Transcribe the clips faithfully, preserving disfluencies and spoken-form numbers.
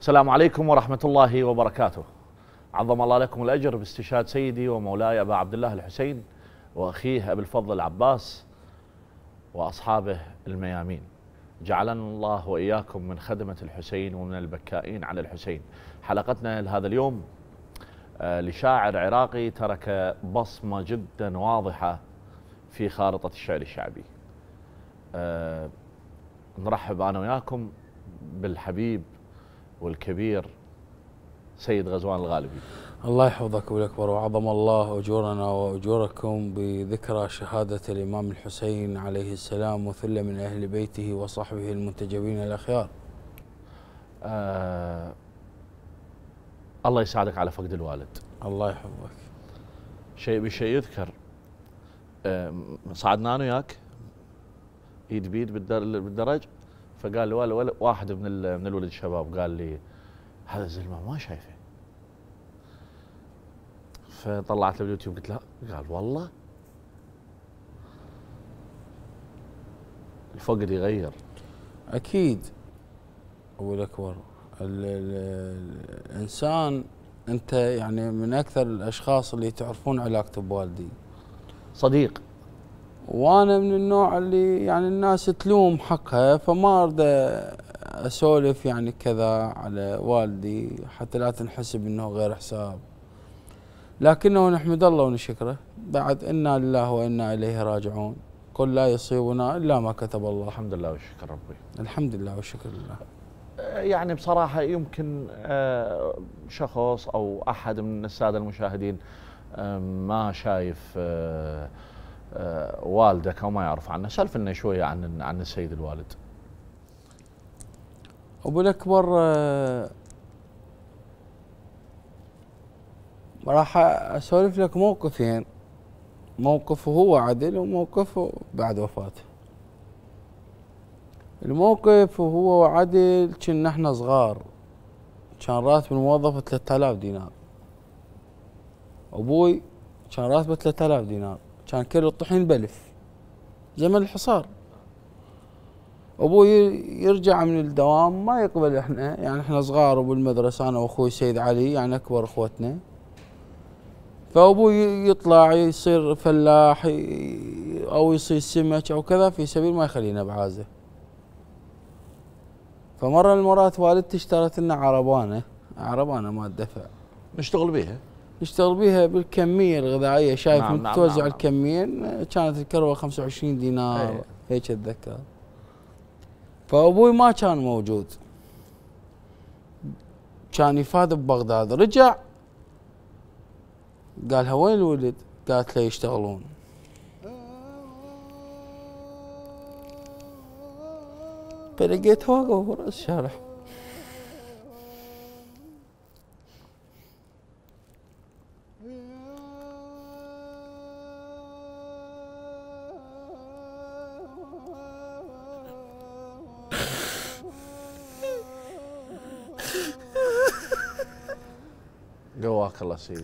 السلام عليكم ورحمة الله وبركاته. عظم الله لكم الأجر باستشهاد سيدي ومولاي أبا عبد الله الحسين وأخيه أبي الفضل العباس وأصحابه الميامين. جعلنا الله وإياكم من خدمة الحسين ومن البكائين على الحسين. حلقتنا لهذا اليوم لشاعر عراقي ترك بصمة جدا واضحة في خارطة الشعر الشعبي. نرحب أنا وياكم بالحبيب والكبير سيد غزوان الغالبي. الله يحفظك والأكبر، وعظم الله أجورنا وأجوركم بذكرى شهادة الإمام الحسين عليه السلام وثلة من أهل بيته وصحبه المنتجبين الأخيار. آه الله يساعدك على فقد الوالد. الله يحفظك. شيء بشيء يذكر، آه صعدنا أنا وياك ايد بيد بالدرج، فقال لي واحد من من الولد الشباب قال لي هذا الزلمه ما شايفه، فطلعت له باليوتيوب قلت له، قال والله الفقد يغير. اكيد ابو الاكبر، الانسان انت يعني من اكثر الاشخاص اللي تعرفون علاقته بوالدي، صديق، وانا من النوع اللي يعني الناس تلوم حقها، فما اريد اسولف يعني كذا على والدي حتى لا تنحسب انه غير حساب، لكنه نحمد الله ونشكره. بعد انا لله وانا اليه راجعون، قل لا يصيبنا الا ما كتب الله. الحمد لله والشكر ربي. الحمد لله والشكر لله. يعني بصراحه يمكن شخص او احد من الساده المشاهدين ما شايف والدك او ما يعرف عنه، سولف لنا شويه عن عن السيد الوالد. ابو الاكبر، راح اسولف لك موقفين، موقفه هو عدل وموقفه بعد وفاته. الموقف وهو عدل كنا احنا صغار، كان راتب الموظف ثلاثة آلاف دينار، ابوي كان راتبه ثلاثة آلاف دينار، كان كيلو الطحين بألف زمن الحصار. ابوي يرجع من الدوام ما يقبل، احنا يعني احنا صغار وبالمدرسه انا واخوي سيد علي يعني اكبر اخوتنا، فابوي يطلع يصير فلاح او يصير سمك او كذا في سبيل ما يخلينا بعازه. فمره من المرات والدتي اشترت لنا عربانه، عربانه مال دفع نشتغل بيها نشتغل بيها بالكميه الغذائيه، شايف نعم نعم توزع نعم الكمين، كانت الكروه خمسة وعشرين دينار ايه. هيك اتذكر. فابوي ما كان موجود، كان يفاد ببغداد، رجع قالها وين الولد؟ قالت له يشتغلون. فلقيته واقف برا الشارع، قواك الله سيدي.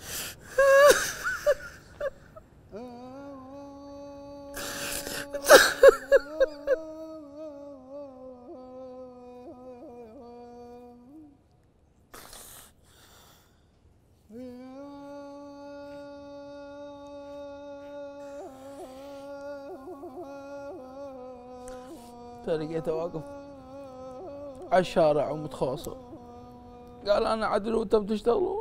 فلقيته واقف على الشارع ومتخاصم، قال انا عدل وانتم بتشتغلون.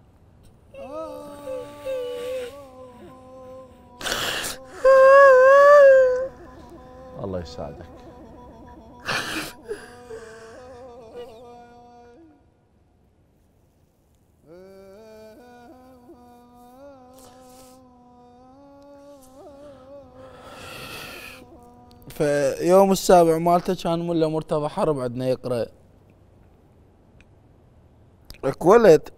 الله يساعدك. فيوم السابع مالته كان ملا مرتضى حرب عندنا يقرا، ولد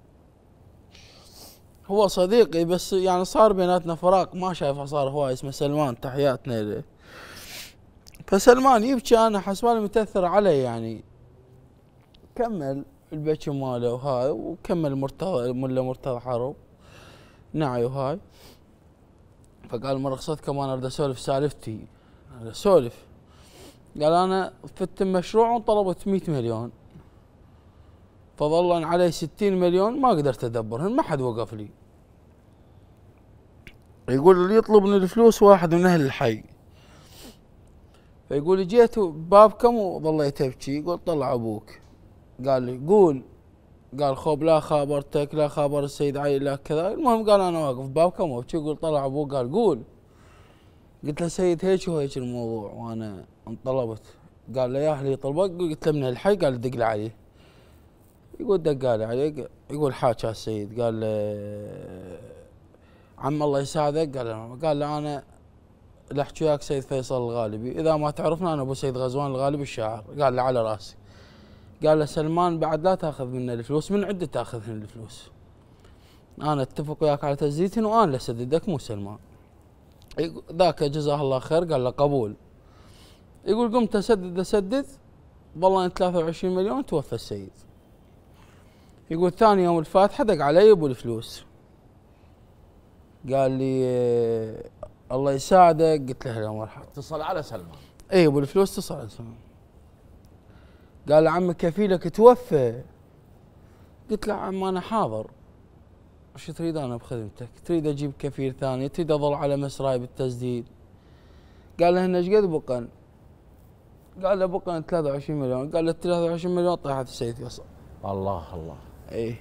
هو صديقي بس يعني صار بيناتنا فراق، ما شايفه صار هواي، اسمه سلمان، تحياتنا له. فسلمان يبكي، انا حسبالي متاثر علي يعني، كمل البكي ماله وهاي، وكمل مرتضى ملا مرتضى حرب نعي وهاي. فقال مرة قصدت كمان اريد اسولف سالفتي، اسولف. قال انا فت مشروع وطلبت مئة مليون، فظلن علي ستين مليون ما قدرت ادبرهن، ما حد وقف لي. يقول اللي يطلبني الفلوس واحد من اهل الحي، فيقول جيت بابكم وظليت ابكي. يقول طلع ابوك. قال لي قول. قال خوب لا خابرتك لا خابر السيد علي لا كذا. المهم قال انا واقف بابكم وابكي. يقول طلع ابوك قال قول. قلت له سيد هيك وهيك الموضوع وانا انطلبت. قال لي يا اهلي طلبك. قلت له من الحي. قال دق لي عليه. يقول دق لي عليه. يقول حاكى السيد. قال له عم الله يساعدك. قال له قال له انا اللي احكي وياك سيد فيصل الغالبي، اذا ما تعرفنا انا ابو سيد غزوان الغالبي الشاعر. قال له على راسي. قال له سلمان بعد لا تاخذ منا الفلوس، من عده تاخذهن الفلوس. انا اتفق وياك على تسديدهن وانا اللي اسددك مو سلمان. ذاك جزاه الله خير. قال له قبول. يقول قمت اسدد اسدد ظلنا ثلاثة وعشرين مليون توفى السيد. يقول ثاني يوم الفاتحه دق علي ابو الفلوس. قال لي الله يساعدك. قلت له يا مرحبا. اتصل على سلمان. اي ابو الفلوس اتصل على سلمان. قال له عمك كفيلك توفى. قلت له عم انا حاضر، وش تريد انا بخدمتك؟ تريد اجيب كفيل ثاني؟ تريد اظل على مسراي بالتسديد؟ قال له هن ايش قد بقن؟ قال له بقن ثلاثة وعشرين مليون. قال له ثلاثة وعشرين مليون طيحت السيد فيصل. الله الله. اي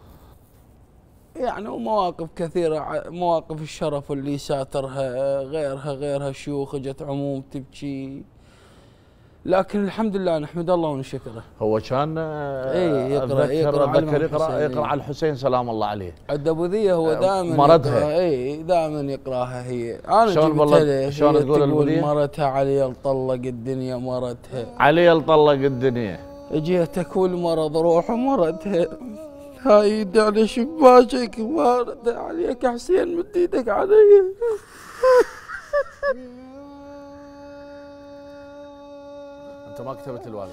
يعني ومواقف كثيرة، مواقف الشرف اللي ساترها غيرها غيرها شيوخ اجت عموم تبكي، لكن الحمد لله نحمد الله ونشكره. هو كان اي يقرا يقرا ذكر يقرا يقرا على الحسين سلام الله عليه. عند ابو ذيه هو دائما مردها. اي دائما يقراها هي. انا شلون والله شلون تقول البذيه؟ مرتها علي طلق الدنيا مرتها. علي طلق الدنيا. جيتك والمرض روح مرتها. هاي على شباكك وارد عليك حسين مد ايدك علي. انت ما كتبت الوالد؟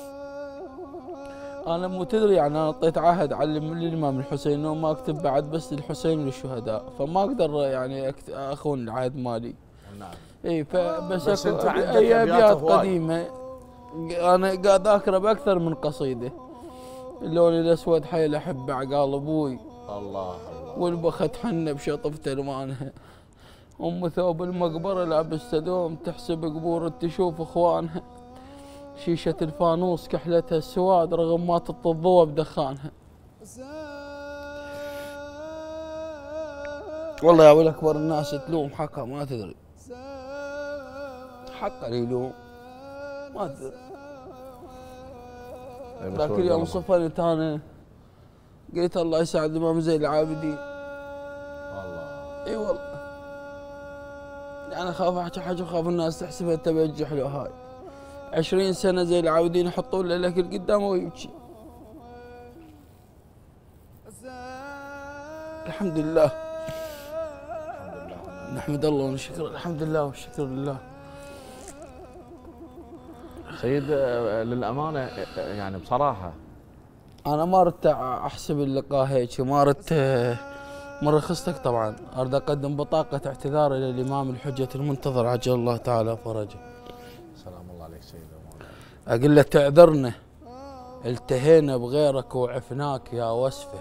انا مو تدري يعني انا اعطيت عهد علم من الامام الحسين انه ما اكتب بعد بس للحسين وللشهداء، فما اقدر يعني اخون العهد مالي. نعم. اي فبس بس انت عندك اي ابيات هواي. قديمه انا قاعد اذاكره باكثر من قصيده. اللون الاسود حيل احب عقال ابوي. الله الله. والبخت حنه بشطف تلمانها. ام ثوب المقبره لابسه دوم تحسب قبور تشوف اخوانها. شيشه الفانوس كحلتها السواد رغم ما تطفي الضوء بدخانها. والله يا ابو الاكبر الناس تلوم حقها ما تدري. حقا يلوم ما تدري. ذاك اليوم صفنت انا قلت الله يساعد الامام زين العابدين. والله اي والله انا خاف احكي حاجه وخاف الناس تحسبها تبجح له. هاي عشرين سنه زين العابدين يحطون له الاكل قدامه ويبكي. الحمد لله نحمد الله ونشكر. الحمد لله والشكر لله. سيد للامانه يعني بصراحه انا ما ردت احسب اللقاء هيك، ما ردت من رخصتك طبعا اريد اقدم بطاقه اعتذار الى الامام الحجه المنتظر عجل الله تعالى فرجه. سلام الله عليك سيدي مولاي. اقول له تعذرنا التهينا بغيرك وعفناك يا وسفه.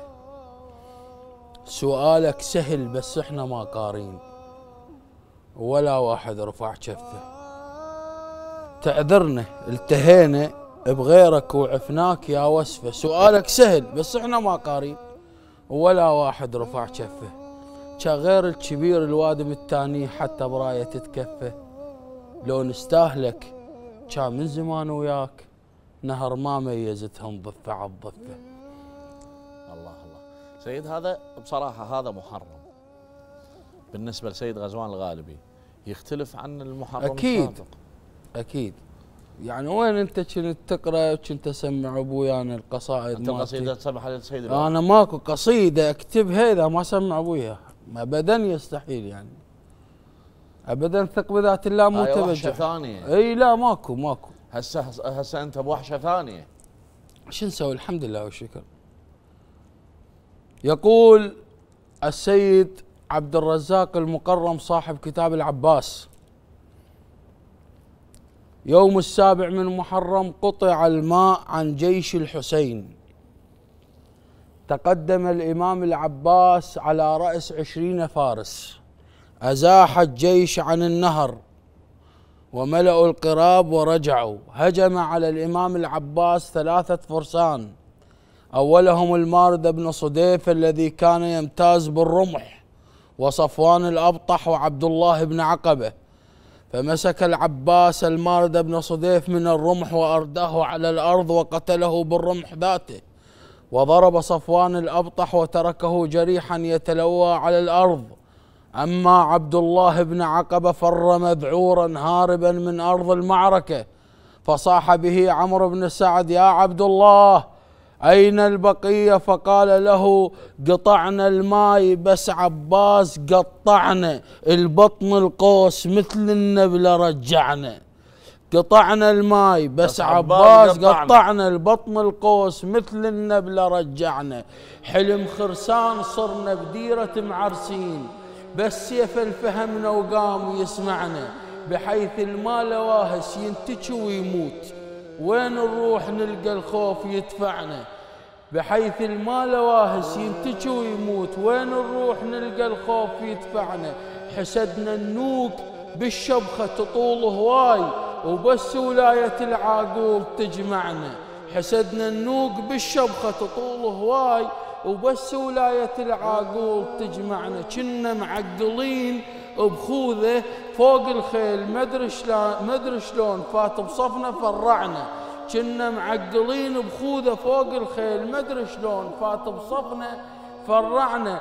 سؤالك سهل بس احنا ما قارين ولا واحد رفع كفه. تعذرنا التهينا بغيرك وعفناك يا وسفه. سؤالك سهل بس احنا ما قارين ولا واحد رفع كفه. كغير الكبير الوادم التاني حتى برايه تتكفه. لو نستاهلك كان من زمان وياك نهر ما ميزتهم ضفه على الضفه. الله الله. سيد هذا بصراحه هذا محرم بالنسبه لسيد غزوان الغالبي، يختلف عن المحرم اكيد السابق. اكيد. يعني وين انت كنت تقرا وكنت اسمع ابوي انا القصائد انت قصيده تسمح للسيد انا ماكو قصيده اكتبها اذا ما سمع ابويا ابدا يستحيل يعني ابدا. ثق بذات الله مو توجه توجه ثانيه. اي لا ماكو ماكو. هسه هسه انت بوحشه ثانيه. شو نسوي؟ الحمد لله والشكر. يقول السيد عبد الرزاق المقرم صاحب كتاب العباس: يوم السابع من محرم قطع الماء عن جيش الحسين تقدم الإمام العباس على رأس عشرين فارس، أزاح الجيش عن النهر وملأوا القراب ورجعوا. هجم على الإمام العباس ثلاثة فرسان، أولهم المارد بن صديف الذي كان يمتاز بالرمح، وصفوان الأبطح وعبد الله بن عقبة. فمسك العباس المارد بن صديف من الرمح وأرداه على الأرض وقتله بالرمح ذاته، وضرب صفوان الأبطح وتركه جريحا يتلوى على الأرض. أما عبد الله بن عقبة فر مذعورا هاربا من أرض المعركة، فصاح به عمرو بن سعد: يا عبد الله أين البقية؟ فقال له: قطعنا الماي بس عباس قطعنا البطن القوس مثل النبلة رجعنا. قطعنا الماي بس, بس عباس قطعنا. قطعنا البطن القوس مثل النبلة رجعنا. حلم خرسان صرنا بديرة معرسين، بس سيف الفهمنا وقام يسمعنا. بحيث المال واهس ينتج ويموت، وين نروح نلقى الخوف يدفعنا. بحيث المال واهس ينتج ويموت، وين نروح نلقى الخوف يدفعنا. حسدنا النوق بالشبخة تطول هواي، وبس ولاية العاقول تجمعنا. حسدنا النوق بالشبخة تطول هواي، وبس ولاية العاقول تجمعنا. كنا معقلين بخوذه فوق الخيل، مدري شلون مدري شلون فات بصفنا فرعنا. كنا معقلين بخوذه فوق الخيل، مدري شلون فات بصفنا فرعنا.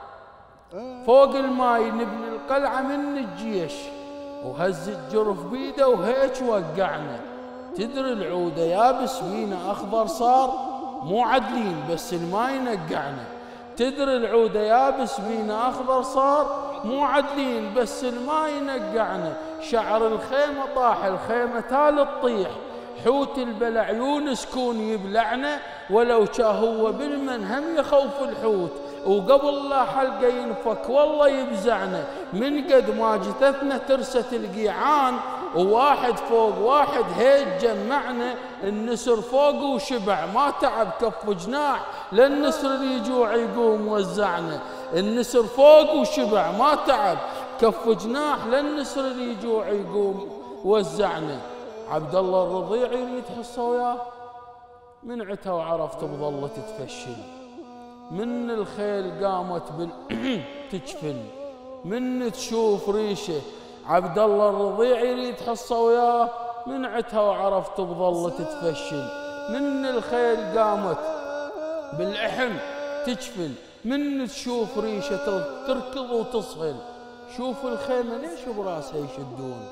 فوق الماي نبني القلعة من الجيش، وهز الجرف بيده وهيك وقعنا. تدري العودة يابس بينا أخضر صار، مو عدلين بس الماي نقعنا. تدري العودة يابس بينا أخضر صار، مو عدلين بس الماي نقعنا. شعر الخيمة طاح الخيمة تال تطيح، حوت البلع عيون سكون يبلعنا. ولو كا هو بالمن هم يخوف الحوت، وقبل لا حلقه ينفك والله يبزعنا. من قد ما جثثنا ترست القيعان، وواحد فوق واحد هيج جمعنا. النسر فوق وشبع ما تعب كف جناح، للنسر اللي يجوع يقوم وزعنا. النسر فوق وشبع ما تعب كف جناح، للنسر اللي يجوع يقوم وزعنا. عبد الله الرضيع يريد حصه وياه، من عتها وعرفت بظلت تفشل. من الخيل قامت تجفل، من تشوف ريشه. عبد الله الرضيع يريد حصه وياه، من عتها وعرفت بظلت تفشل. من الخيل قامت باللحم تجفل، من تشوف ريشه تركض وتصهل. شوف الخيمه ليش براسها يشدون؟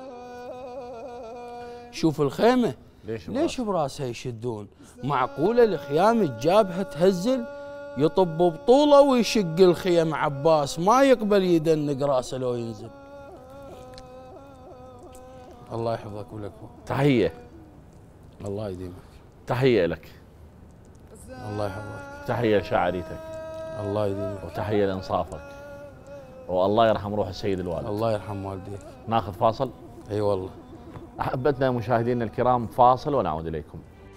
شوف الخيمه ليش, ليش براسها يشدون؟ معقوله الخيام الجابهه تهزل؟ يطب بطوله ويشق الخيم عباس، ما يقبل يدنق راسه لو ينزل. الله يحفظك ولك. تحيه. الله يديمك. تحيه لك. الله يحفظك. تحيه لشاعريتك. الله يديمك. وتحيه لانصافك. والله يرحم روح السيد الوالد. الله يرحم والديك. ناخذ فاصل؟ اي أيوة والله. احبتنا مشاهدينا الكرام، فاصل ونعود اليكم.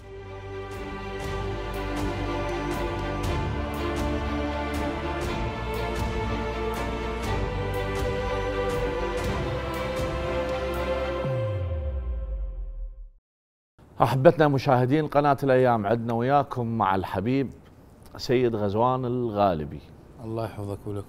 احبتنا مشاهدين قناه الايام، عدنا وياكم مع الحبيب سيد غزوان الغالبي. الله يحفظك ولك.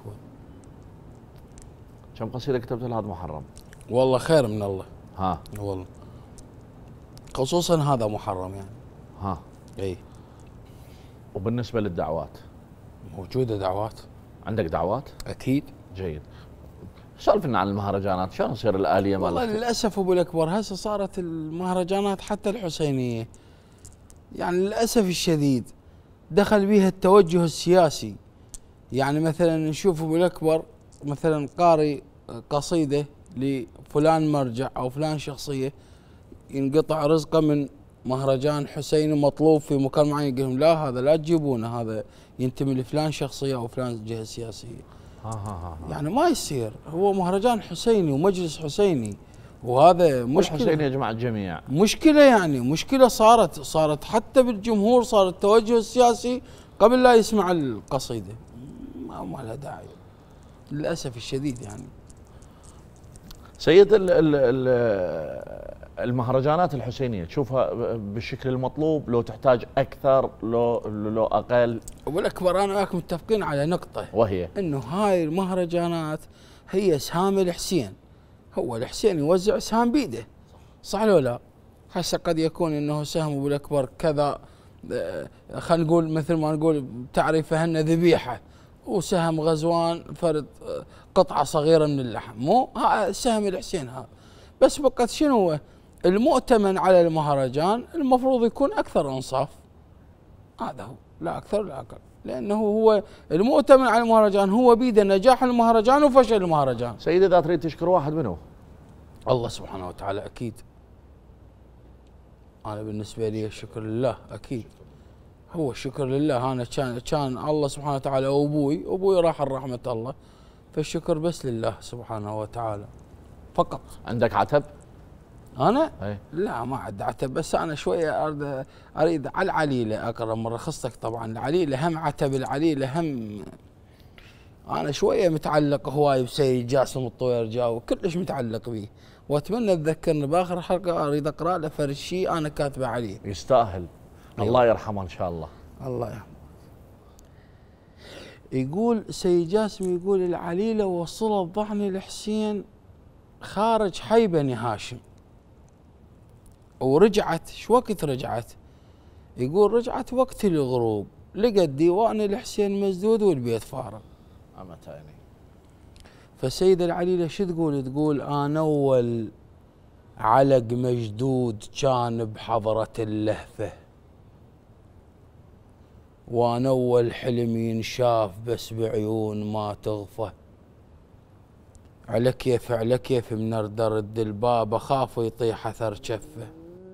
كم قصيده كتبت لهذا محرم؟ والله خير من الله. ها والله خصوصا هذا محرم يعني. ها اي. وبالنسبه للدعوات؟ موجوده دعوات. عندك دعوات؟ اكيد. جيد. سولف لنا عن المهرجانات، شلون تصير الآلية مالتها؟ والله للأسف أبو الأكبر هسه صارت المهرجانات حتى الحسينية يعني للأسف الشديد دخل بها التوجه السياسي. يعني مثلا نشوف أبو الأكبر مثلا قاري قصيدة لفلان مرجع أو فلان شخصية، ينقطع رزقه من مهرجان حسيني مطلوب في مكان معين، يقول لهم لا هذا لا تجيبونه، هذا ينتمي لفلان شخصية أو فلان جهة سياسية. ها ها ها. يعني ما يصير، هو مهرجان حسيني ومجلس حسيني، وهذا مشكلة. حسيني يا جماعة الجميع. مشكلة يعني مشكلة صارت صارت حتى بالجمهور، صار التوجه السياسي قبل لا يسمع القصيدة، ما, ما لها داعي للأسف الشديد يعني. سيد، ال ال ال المهرجانات الحسينية تشوفها بالشكل المطلوب، لو تحتاج أكثر لو لو أقل؟ والأكبر أنا وياك متفقين على نقطة، وهي إنه هاي المهرجانات هي سهام الحسين، هو الحسين يوزع سهام بيده، صح ولا لا؟ هسه قد يكون إنه سهمه بالأكبر كذا، خلينا نقول مثل ما نقول تعريفه أنه ذبيحة، وسهم غزوان فرد قطعة صغيرة من اللحم، مو سهم الحسين هذا. بس بقت شنو هو المؤتمن على المهرجان؟ المفروض يكون أكثر إنصاف، هذا هو، لا أكثر لا أقل، لأنه هو المؤتمن على المهرجان، هو بيده نجاح المهرجان وفشل المهرجان. سيد، إذا تريد تشكر واحد منه؟ الله سبحانه وتعالى أكيد. أنا بالنسبة لي الشكر لله أكيد، هو الشكر لله. أنا كان كان الله سبحانه وتعالى وأبوي، أبوي راح رحمة الله، فالشكر بس لله سبحانه وتعالى فقط. عندك عتب؟ أنا؟ أي. لا ما عندي عتب، بس أنا شوية أريد أريد على العليلة أقرب مرة خصتك طبعا، العليلة هم عتب، العليلة هم أنا شوية متعلق هواي بسيد جاسم الطويرجاوي، كلش متعلق به، وأتمنى تذكرني بآخر حلقة أريد أقرأ له فرد شيء أنا كاتبه عليه. يستاهل. أيوة. الله يرحمه إن شاء الله. الله يرحمه. يقول سيد جاسم، يقول العليلة وصلت ضعن الحسين خارج حي بني هاشم، ورجعت شو وقت رجعت؟ يقول رجعت وقت الغروب، لقت ديوان الحسين مسدود والبيت فارغ. أمتاني. فسيد العليلة شو تقول؟ تقول أنا أول علق مجدود كان بحضرة اللهفة، وانا اول حلم ينشاف بس بعيون ما تغفى، على كيف على كيف من ارد الباب اخاف يطيح اثر شفه،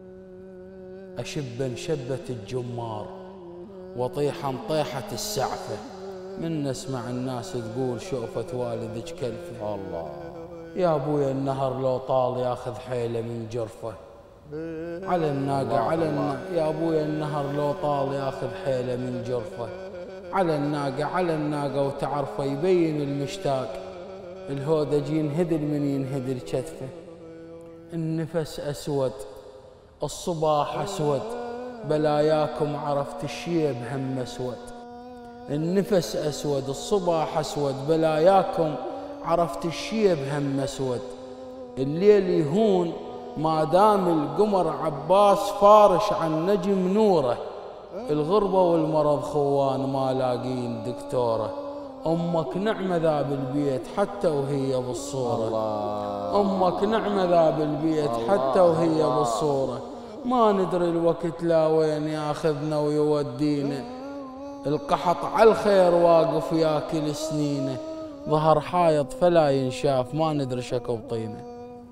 اشب شبة الجمار وطيحا طيحة السعفة، من نسمع الناس تقول شوفت والدك كلفه، الله يا ابويا النهر لو طال ياخذ حيله من جرفه، على الناقة على الناقة يا ابويا النهر لو طال ياخذ حيله من جرفه، على الناقة على الناقة وتعرفه يبين المشتاق، الهودج ينهدر من ينهدر كتفه، النفس اسود الصباح اسود بلاياكم عرفت الشيب هم اسود، النفس اسود الصباح اسود بلاياكم عرفت الشيب هم اسود، الليل يهون ما دام القمر عباس فارش عن نجم نوره، الغربة والمرض خوان ما لاقين دكتوره، امك نعمة ذا بالبيت حتى وهي بالصورة، الله امك نعمة ذا بالبيت حتى وهي بالصورة، ما ندري الوقت لا وين ياخذنا ويودينا، القحط على الخير واقف ياكل سنينه، ظهر حايط فلا ينشاف ما ندري شكو طينه.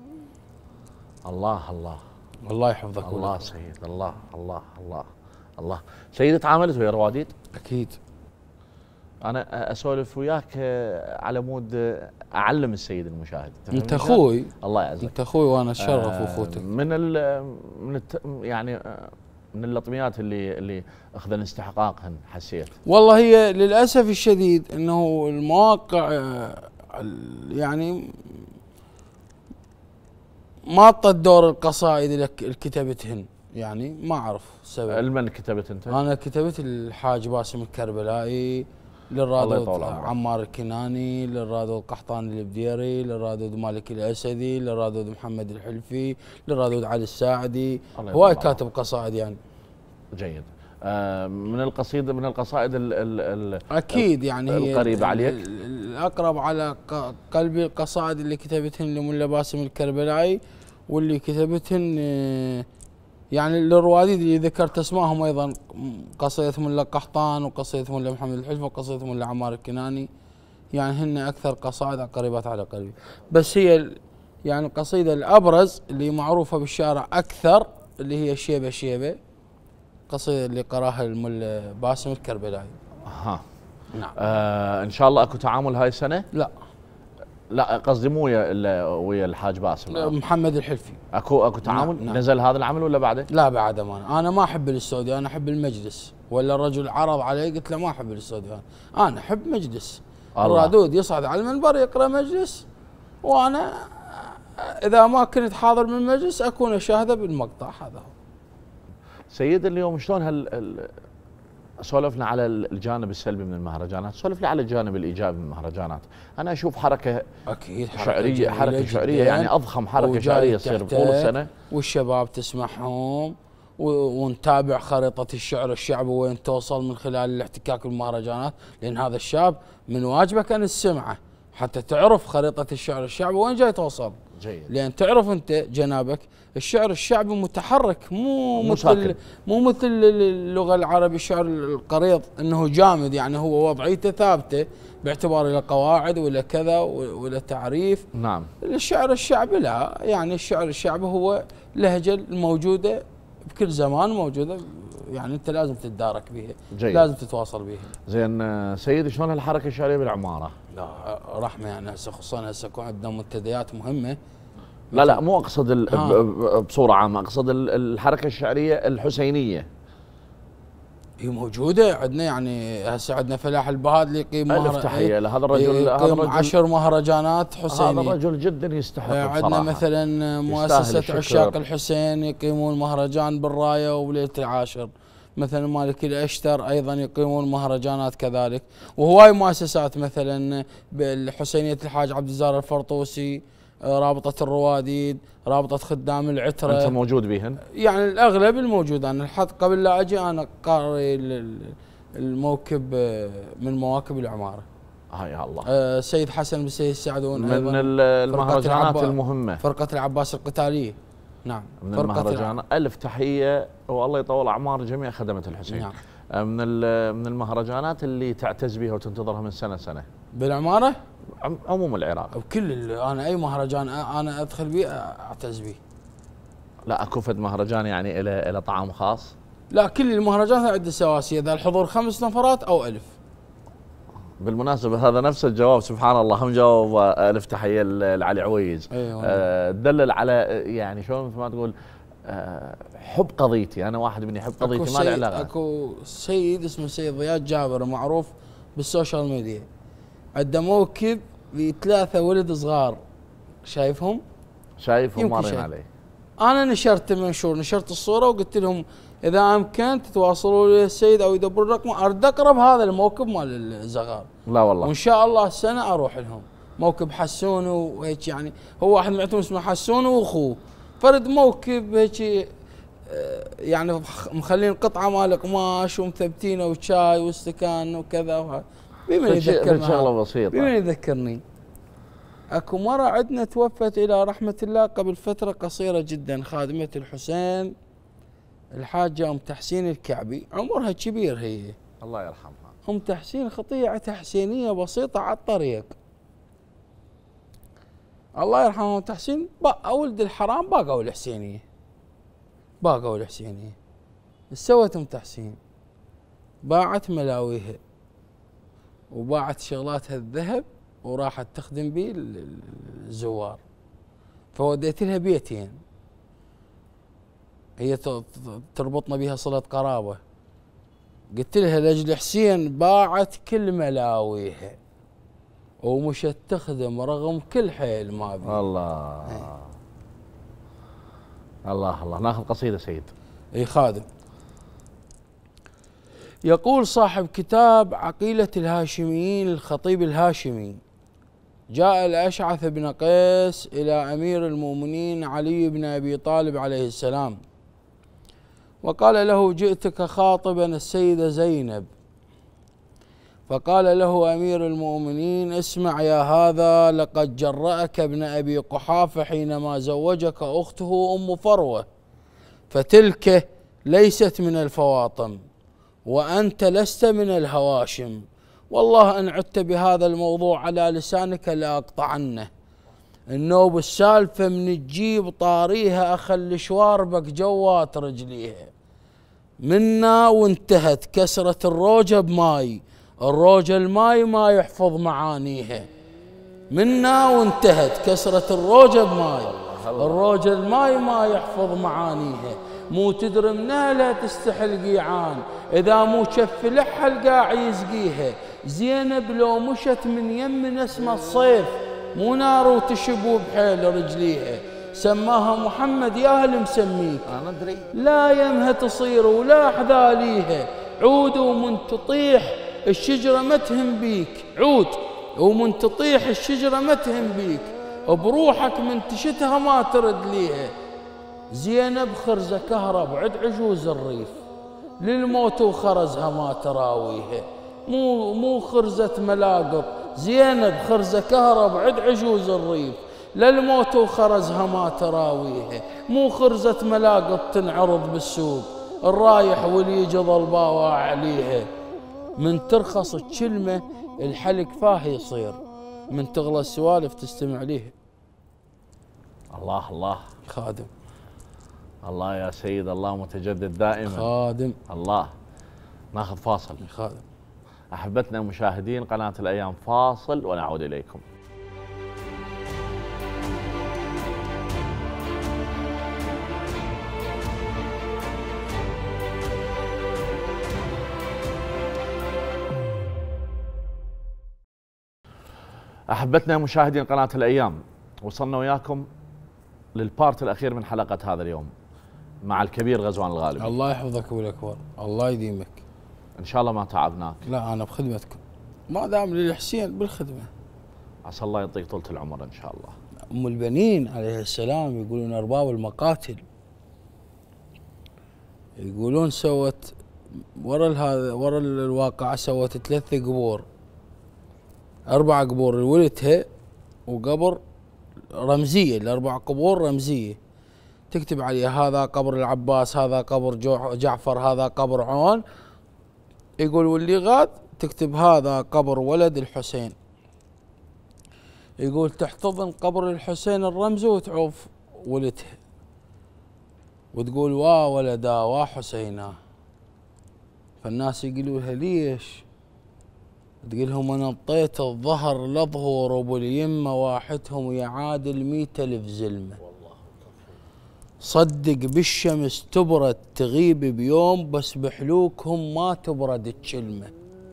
الله الله الله يحفظك. الله سيد. الله الله الله الله. سيد، تعاملت ويا رواديد؟ اكيد. انا اسولف وياك على مود اعلم السيد المشاهد. انت اخوي. الله يعزك. انت اخوي وانا اتشرف واخوتك. من ال من الت يعني من اللطميات اللي اللي اخذن استحقاقهن حسيت. والله هي للاسف الشديد انه المواقع يعني ما طت دور القصائد اللي كتبتهن، يعني ما اعرف السبب. لمن كتبت انت؟ انا كتبت الحاج باسم الكربلائي، للرادود عمار الكناني، للرادود قحطان البديري، للرادود مالك الاسدي، للرادود محمد الحلفي، للرادود علي الساعدي، هواي كاتب قصائد يعني. جيد. آه من القصيده من القصائد ال ال ال اكيد يعني هي القريبه عليك، الاقرب على قلبي القصائد اللي كتبتهن لملا باسم الكربلائي، واللي كتبتهن يعني للرواديد اللي ذكرت اسمائهم ايضا، قصيده ملا قحطان وقصيده ملا محمد الحلفي وقصيده ملا عمار الكناني، يعني هن اكثر قصائد قريبات على قلبي. بس هي يعني القصيده الابرز اللي معروفه بالشارع اكثر اللي هي شيبه شيبه، قصيده اللي قراها الملا باسم الكربلائي. اها. نعم. آه ان شاء الله اكو تعامل هاي السنه؟ لا لا قصدي مو ويا ويا الحاج باسم، محمد الحلفي. اكو اكو تعامل؟ نعم. نعم. نزل هذا العمل ولا بعده؟ لا بعد ما انا ما احب الاستوديو، انا احب المجلس. ولا الرجل عرض علي قلت له ما احب الاستوديو، انا احب مجلس. الرادود يصعد على المنبر يقرا مجلس، وانا اذا ما كنت حاضر من المجلس اكون اشاهده بالمقطع. هذا هو. سيد اليوم شلون هال سولفنا على الجانب السلبي من المهرجانات، سولف لي على الجانب الايجابي من المهرجانات. انا اشوف حركه اكيد حركة شعريه، حركه شعريه يعني اضخم حركه شعريه تصير طول السنه، والشباب تسمعهم ونتابع خريطه الشعر الشعبي وين توصل من خلال الاحتكاك بالمهرجانات، لان هذا الشاب من واجبك ان تسمعه حتى تعرف خريطه الشعر الشعبي وين جاي توصل. جيد. لان تعرف انت جنابك الشعر الشعبي متحرك، مو مو مثل ساكن. مو مثل اللغه العربي الشعر القريض انه جامد، يعني هو وضعيته ثابته باعتبار له قواعد ولا كذا ولا تعريف. نعم. الشعر الشعبي لا، يعني الشعر الشعبي هو لهجه الموجوده بكل زمان موجوده، يعني انت لازم تتدارك بها. جيد. لازم تتواصل بها. زين سيدي، شلون هالحركه الشعريه بالعماره؟ لا رحمه، يعني هسه خصوصا هسه يكون عندنا منتديات مهمه. لا لا مو اقصد بصوره عامه، اقصد الحركه الشعريه الحسينيه. هي موجوده عندنا، يعني هسه عندنا فلاح البهاد اللي يقيم الف تحيه لهذا الرجل، هذا الرجل عشر مهرجانات حسينيه. هذا الرجل جدا يستحق بصراحه. عندنا مثلا مؤسسه عشاق الحسين يقيمون مهرجان بالرايه وليله العاشر، مثلا مالك الاشتر ايضا يقيمون مهرجانات كذلك، وهواي مؤسسات مثلا بالحسينيه الحاج عبد الزار الفرطوسي، رابطه الرواديد، رابطه خدام العتره. انت موجود بيهن؟ يعني الاغلب الموجود. انا حتى قبل لا اجي انا قاري الموكب من مواكب العماره. ها يا الله. أه سيد حسن بن سيد السعدون من المهرجانات المهمه، فرقه العباس القتاليه. نعم من المهرجانات. الف تحيه والله يطول اعمار جميع خدمه الحسين. نعم. من من المهرجانات اللي تعتز بها وتنتظرها من سنه سنه بالعماره عموم العراق. بكل انا اي مهرجان انا ادخل به اعتز به. لا اكو فد مهرجان يعني له له طعم خاص؟ لا كل المهرجانات عندها سواسيه، اذا الحضور خمس نفرات او ألف. بالمناسبة هذا نفس الجواب سبحان الله هم جاوب ألف تحية لعلي عويز. أيوة. أه دلل على يعني شلون مثل ما تقول أه حب قضيتي، أنا واحد من يحب قضيتي ما له علاقة. اكو سيد اسمه سيد ضياء جابر معروف بالسوشيال ميديا، عنده موكب بثلاثة ولد صغار، شايفهم؟ شايفهم مارين عليه. أنا نشرت منشور، نشرت الصورة وقلت لهم إذا أمكن تتواصلوا لي السيد أو يدبروا الرقم، أرد أقرب هذا الموكب مال الصغار. لا والله. وإن شاء الله السنة أروح لهم. موكب حسون وهيك، يعني هو واحد معتهم اسمه حسون وأخوه، فرد موكب هيك يعني مخلين قطعة مال قماش ومثبتينه وشاي واستكان وكذا وهذا. بمن يذكرني؟ شغلة بسيطة. بمن يذكرني؟ اكو مرة عندنا توفت الى رحمة الله قبل فترة قصيرة جدا، خادمة الحسين الحاجة ام تحسين الكعبي، عمرها كبير هي الله يرحمها. ام تحسين خطيعة حسينية بسيطة على الطريق. الله يرحمها ام تحسين، ولد الحرام باقوا الحسينية. باقوا الحسينية. ايش سوت ام تحسين؟ باعت ملاويها وباعت شغلاتها الذهب وراحت تخدم به الزوار، فوديت لها بيتين، هي تربطنا بها صلة قرابة. قلت لها لاجل حسين باعت كل ملاويها ومشت تخدم رغم كل حيل ما بي. الله هي. الله الله. ناخذ قصيدة سيد. اي خادم. يقول صاحب كتاب عقيلة الهاشميين الخطيب الهاشمي: جاء الأشعث بن قيس إلى أمير المؤمنين علي بن أبي طالب عليه السلام وقال له: جئتك خاطبا السيدة زينب. فقال له أمير المؤمنين: اسمع يا هذا، لقد جرأك ابن أبي قحافة حينما زوجك أخته أم فروة، فتلك ليست من الفواطم وأنت لست من الهواشم، والله إن عدت بهذا الموضوع على لسانك لأقطعنه. النوب السالفة من تجيب طاريها أخلي شواربك جوات رجليها، منا وانتهت كسرة الروجة بماي، الروجة الماي ما يحفظ معانيها. منا وانتهت كسرة الروجة بماي. الروجة الماي ما يحفظ معانيها، مو تدري منها لا تستحل قيعان، إذا مو شف لحها القاع يسقيها. زينب لو مشت من يم نسمة الصيف، مو نار وتشبو بحيل رجليها. سماها محمد يا هل مسميك، أنا أدري لا يمها تصير ولا حذاليها. عود ومن تطيح الشجرة ما تهم بيك، عود ومن تطيح الشجرة ما تهم بيك، بروحك من تشتها ما ترد ليها. زينب خرزة كهرب عد عجوز الريف، للموت وخرزها ما تراويها. مو مو خرزة ملاقط، زينب خرزة كهرب عد عجوز الريف، للموت وخرزها ما تراويها. مو خرزة ملاقط تنعرض بالسوق، الرايح واللي يجي ضلباوة عليها. من ترخص الكلمة الحلق فاه يصير، من تغلى السوالف تستمع ليه. الله الله خادم الله يا سيد، الله متجدد دائما. خادم الله. ناخذ فاصل. خادم. أحبتنا مشاهدين قناة الأيام، فاصل ونعود إليكم. أحبتنا مشاهدين قناة الأيام، وصلنا وياكم للبارت الأخير من حلقة هذا اليوم مع الكبير غزوان الغالبي. الله يحفظك أبو الأكبر، الله يديمك. إن شاء الله ما تعبناك. لا أنا بخدمتكم، ما دام للحسين بالخدمة. عسى الله يعطيك طولة العمر إن شاء الله. أم البنين عليه السلام يقولون أرباب المقاتل، يقولون سوت ورا هذا ورا الواقعة سوت ثلاث قبور، أربع قبور لولدها وقبر رمزية، الأربع قبور رمزية تكتب عليها هذا قبر العباس، هذا قبر جعفر، هذا قبر عون. يقول واللي غاد تكتب هذا قبر ولد الحسين. يقول تحتضن قبر الحسين الرمز وتعوف ولدها وتقول وا ولدا وا حسينا. فالناس يقولوا لها ليش؟ تقول لهم انا انطيت الظهر لظهور ابو اليمه واحدهم يعادل مئة الف زلمه. صدق بالشمس تبرد تغيب بيوم، بس بحلوكهم ما تبرد الكلمه.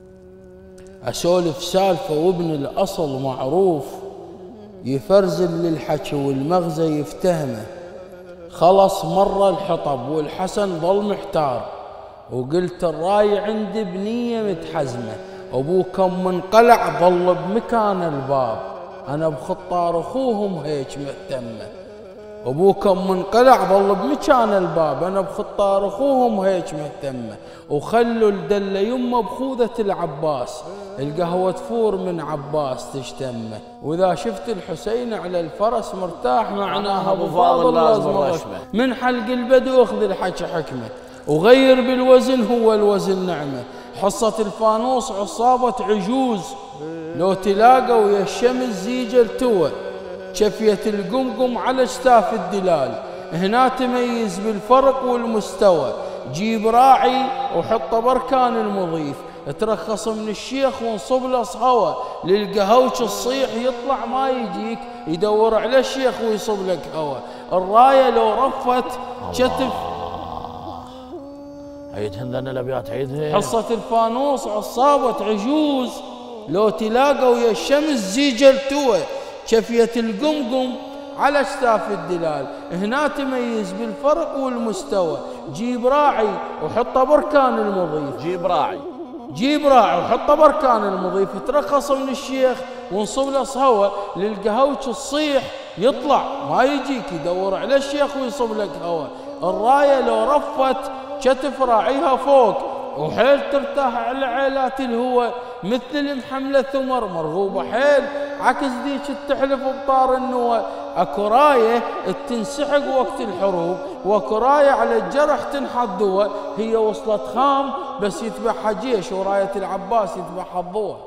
اسولف سالفه وابن الاصل معروف، يفرزل للحكي والمغزى يفتهمه. خلص مره الحطب والحسن ظل محتار، وقلت الراي عندي بنيه متحزمه. ابوكم منقلع ظل بمكان الباب، انا بخطار اخوهم هيك مهتمه. ابوكم منقلع ظل بمكان الباب، انا بخطار اخوهم هيك مهتمه. وخلوا الدله يمه بخوذه العباس، القهوه تفور من عباس تشتمه. واذا شفت الحسين على الفرس مرتاح معناها ابو فاضل لازم رشمه. من حلق البدو اخذ الحكي حكمه، وغير بالوزن هو الوزن نعمه. حصة الفانوس عصابة عجوز، لو تلاقوا ويا الشمس زيجة التوى. شفية القمقم على اشتاف الدلال، هنا تميز بالفرق والمستوى. جيب راعي وحطه بركان المضيف، ترخص من الشيخ وانصب له صهوة. للقهوش الصيح يطلع ما يجيك، يدور على الشيخ ويصب لك هوا. الراية لو رفت شتف. عيدهن لنا الابيات عيدهن. حصة الفانوس عصابة عجوز، لو تلاقوا ويا الشمس زيجة التوى. شفية القمقم على اشتاف الدلال، هنا تميز بالفرق والمستوى. جيب راعي وحطه بركان المضيف. جيب راعي جيب راعي وحطه بركان المضيف، ترخص من الشيخ وانصب له صهوة. للقهوش الصيح يطلع ما يجيك، يدور على الشيخ ويصب لك هوا. الراية لو رفت شتف راعيها فوق، وحيل ترتاح على عيلات الهوى. مثل المحملة ثمر مرغوبة حيل، عكس ديك تحلف بطار النوى. اكو راية تنسحق وقت الحروب، واكو راية على الجرح تنحط دوا. هي وصلت خام بس يتبعها جيش، وراية العباس يتبعها الضوء.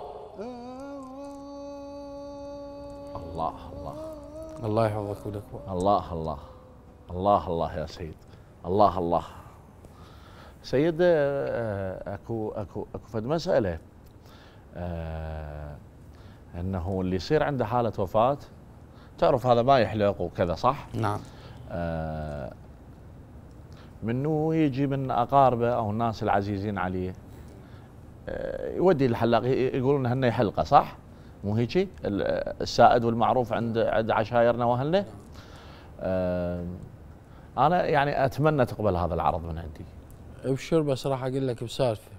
الله الله الله يحفظك ولك. الله الله الله الله يا سيد. الله الله سيد. اكو اكو اكو فد مسألة. انه اللي يصير عنده حاله وفاه، تعرف هذا ما يحلق وكذا صح؟ نعم. آه منه يجي من اقاربه او الناس العزيزين عليه، آه يودي الحلاق، يقولون هن يحلقه صح؟ مو هيجي السائد والمعروف عند عند عشايرنا واهلنا. آه انا يعني اتمنى تقبل هذا العرض من عندي. ابشر، بس راح اقول لك بسالفه.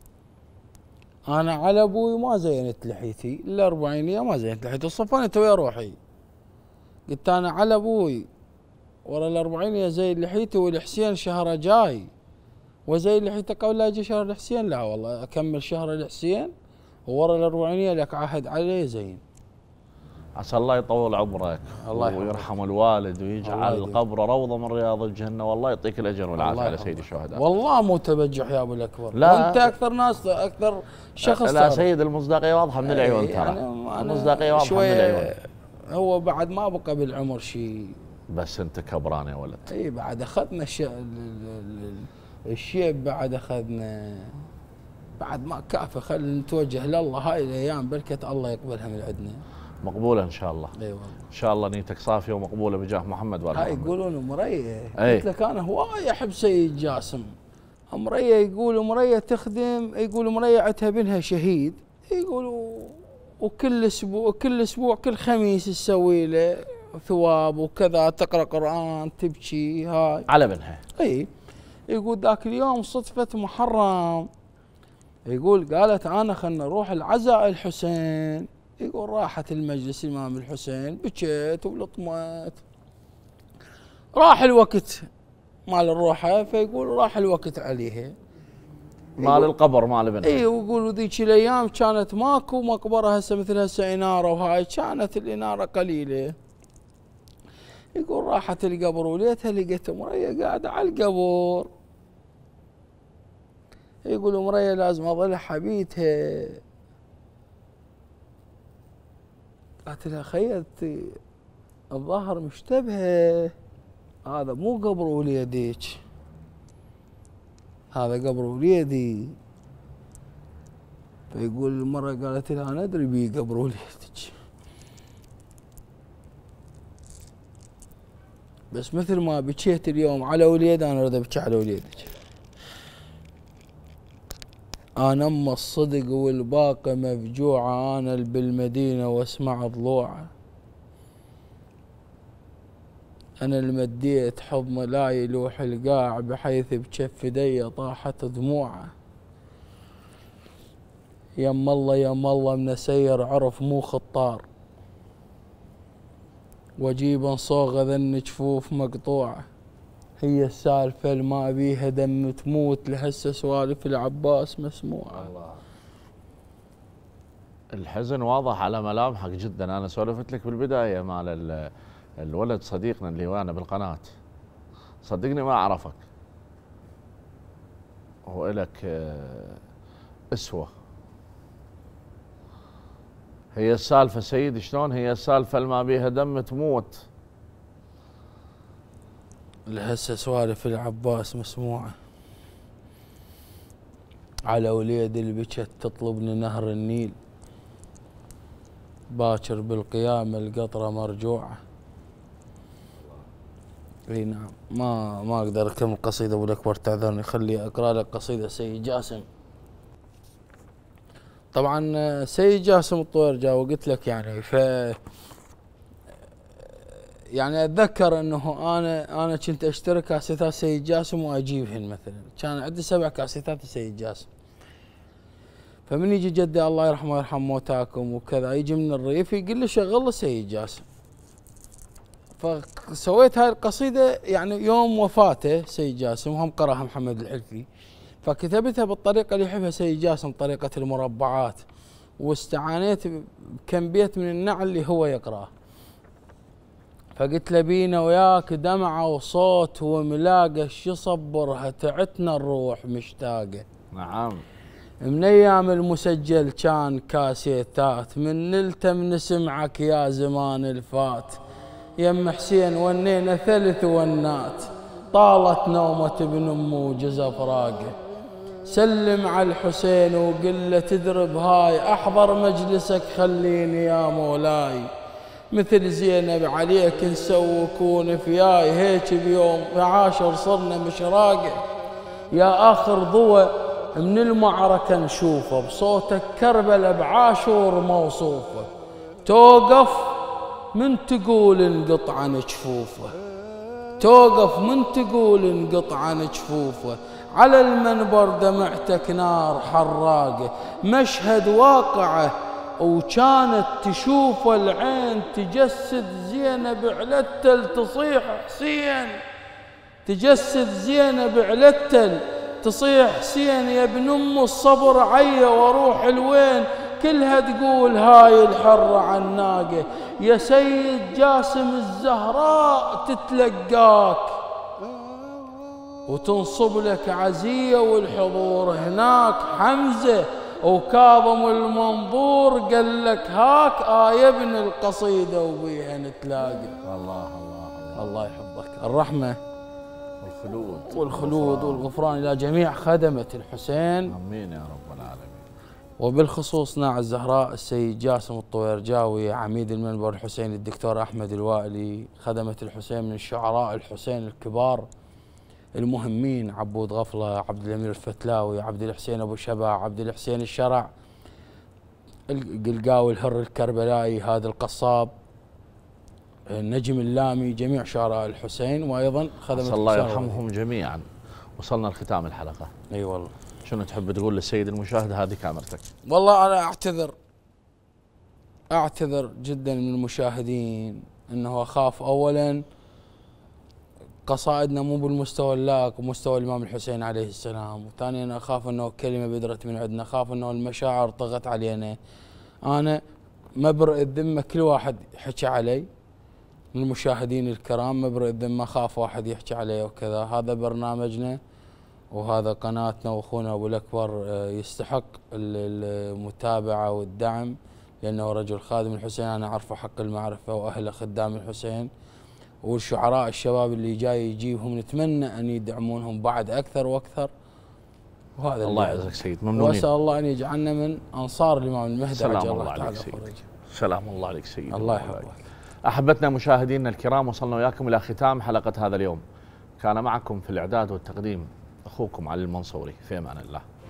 انا على ابوي ما زينت لحيتي، الاربعينيه ما زينت لحيتي، صفنت ويا روحي. قلت انا على ابوي ورا الاربعينيه زين لحيتي، والحسين شهره جاي وزين لحيته قبل لا يجي شهر الحسين. لا والله اكمل شهر الحسين وورا الاربعينيه لك عهد عليه زين. عسى الله يطول عمرك الله ويرحم الوالد ويجعل القبر روضه من رياض الجنه، والله يعطيك الاجر والعافيه على سيد الشهداء. والله مو تبجح يا ابو الاكبر، لا وانت اكثر ناس اكثر شخص. لا سيد، المصداقيه واضحه من العيون ترى. يعني المصداقيه واضحه من العيون. هو بعد ما بقى بالعمر شيء، بس انت كبران يا ولد. اي بعد اخذنا الش... الشيب، بعد اخذنا، بعد ما كافي، خل نتوجه لله. هاي الايام بركه الله يقبلها من عندنا. مقبوله ان شاء الله. اي والله ان شاء الله نيتك صافيه ومقبوله بجاه محمد وآل محمد. هاي يقولون مريه. قلت لك انا هواي احب سيد جاسم. مريه يقولوا مريه تخدم، يقولوا مريه عندها بنها شهيد، يقولوا وكل اسبوع كل اسبوع كل خميس تسوي له ثواب وكذا، تقرا قران تبكي هاي على بنها. اي يقول ذاك اليوم صدفه محرم، يقول قالت انا خلنا نروح العزاء الحسين، يقول راحت المجلس الامام الحسين بكيت ولطمت. راح الوقت مال الروحه، فيقول راح الوقت عليها مال القبر مال ابنها. اي ويقولوا ذيك الايام كانت ماكو مقبره هسه مثل هسه اناره، وهاي كانت الاناره قليله. يقول راحت القبر وليتها لقيت مريه قاعده على القبر. يقولوا مريه لازم اظل حبيتها. قالت لها خيرتي الظاهر مشتبهه، هذا مو قبر وليدك، هذا قبر وليدي. فيقول المرة قالت لها أنا أدري بي قبر وليدك، بس مثل ما بكيت اليوم على وليد أنا أريد أبكي على وليدك. أنا أم الصدق والباقي مفجوعة، أنا اللي بالمدينة واسمع ضلوعه، أنا اللي مديت حضن لا يلوح القاع، بحيث بكف يدي طاحت دموعه. يم الله يم الله من سير عرف مو خطار، وجيبا صوغ ذن جفوف مقطوعه. هي السالفه ما بيها دم تموت، لهسه سوالف العباس مسموعه. الله. الحزن واضح على ملامحك جدا. انا سولفت لك بالبدايه مال الولد صديقنا اللي وانا بالقناه، صدقني ما اعرفك، هو لك اسوه. هي السالفه سيد شلون؟ هي السالفه ما بيها دم تموت. لهسه سوالف العباس مسموعه، على وليد اللي بكت تطلبني نهر النيل، باكر بالقيامه القطره مرجوعه. اي نعم. ما ما اقدر اكمل القصيده ابو الاكبر، تعذرني، خلي اقرا لك قصيده سيد جاسم. طبعا سيد جاسم الطويرجاوي وقلت لك يعني ف يعني اتذكر انه انا انا كنت اشتري كاسيتات سيد جاسم واجيبهن، مثلا كان عندي سبع كاسيتات سيد جاسم. فمن يجي جدي الله يرحمه ويرحم موتاكم وكذا، يجي من الريف يقول لي شغل له سيد جاسم. فسويت هاي القصيدة يعني يوم وفاته سيد جاسم، وهم قراها محمد الحلفي، فكتبتها بالطريقة اللي يحبها سيد جاسم، طريقة المربعات، واستعانيت بكم بيت من النعل اللي هو يقراه. فقلت له بينا وياك دمعة وصوت وملاقة، شو صبرها تعتنا الروح مشتاقة. نعم. من ايام المسجل كان كاسيتات، من نلتم نسمعك يا زمان الفات. يم حسين ونينا ثلث ونات، طالت نومة ابن امه وجزا فراقه. سلم على الحسين وقل له تدرب هاي، أحضر مجلسك خليني يا مولاي، مثل زينب عليك نسوكون فياي، هيك بيوم عاشر صرنا مشراقه، يا آخر ضوء من المعركة نشوفه، بصوتك كربلة بعاشور موصوفه، توقف من تقول انقطع عن جفوفه، توقف من تقول انقطع عن جفوفه، على المنبر دمعتك نار حراقه، مشهد واقعه وكانت تشوفه العين، تجسد زينب علتل تصيح حسين، تجسد زينب علتل تصيح حسين، يا ابن ام الصبر عيه واروح الوين، كلها تقول هاي الحرة عناقه، يا سيد جاسم الزهراء تتلقاك وتنصب لك عزية، والحضور هناك حمزة وكاظم المنظور، قال لك هاك آية ابن القصيدة وبيها نتلاقى. الله الله الله, الله يحفظك. الرحمة والخلود والخلود والغفران إلى جميع خدمة الحسين، آمين يا رب العالمين. وبالخصوص ناع الزهراء السيد جاسم الطويرجاوي عميد المنبر الحسيني، الدكتور أحمد الوائلي، خدمة الحسين من شعراء الحسين الكبار المهمين، عبود غفلة، عبد الأمير الفتلاوي، عبد الحسين أبو شبع، عبد الحسين الشرع، القلقاوي الهر الكربلائي، هذا القصاب، النجم اللامي، جميع شعراء الحسين، وأيضا خدمة الله يرحمهم جميعا. وصلنا لختام الحلقة. اي أيوة والله. شنو تحب تقول للسيد المشاهد؟ هذه كاميرتك. والله أنا أعتذر أعتذر جدا من المشاهدين، أنه أخاف أولا قصائدنا مو بالمستوى اللائق ومستوى الإمام الحسين عليه السلام، وثانيا أخاف أنه كلمة بدرت من عندنا، أخاف أنه المشاعر طغت علينا. أنا مبرئ الذمة كل واحد حكى علي من المشاهدين الكرام، مبرئ الذمة، خاف واحد يحكي علي وكذا. هذا برنامجنا وهذا قناتنا، واخونا ابو الاكبر يستحق المتابعه والدعم، لانه رجل خادم الحسين، انا اعرفه حق المعرفه، واهله خدام الحسين، والشعراء الشباب اللي جاي يجيبهم نتمنى ان يدعمونهم بعد اكثر واكثر. وهذا الله يعزك سيد، ممنونين. واسال الله ان يجعلنا من انصار الامام المهدي عجل الله تعالى فرجه. سلام الله عليك سيد. الله يحفظك. احبتنا مشاهدينا الكرام، وصلنا وياكم الى ختام حلقه هذا اليوم. كان معكم في الاعداد والتقديم اخوكم علي المنصوري، في امان الله.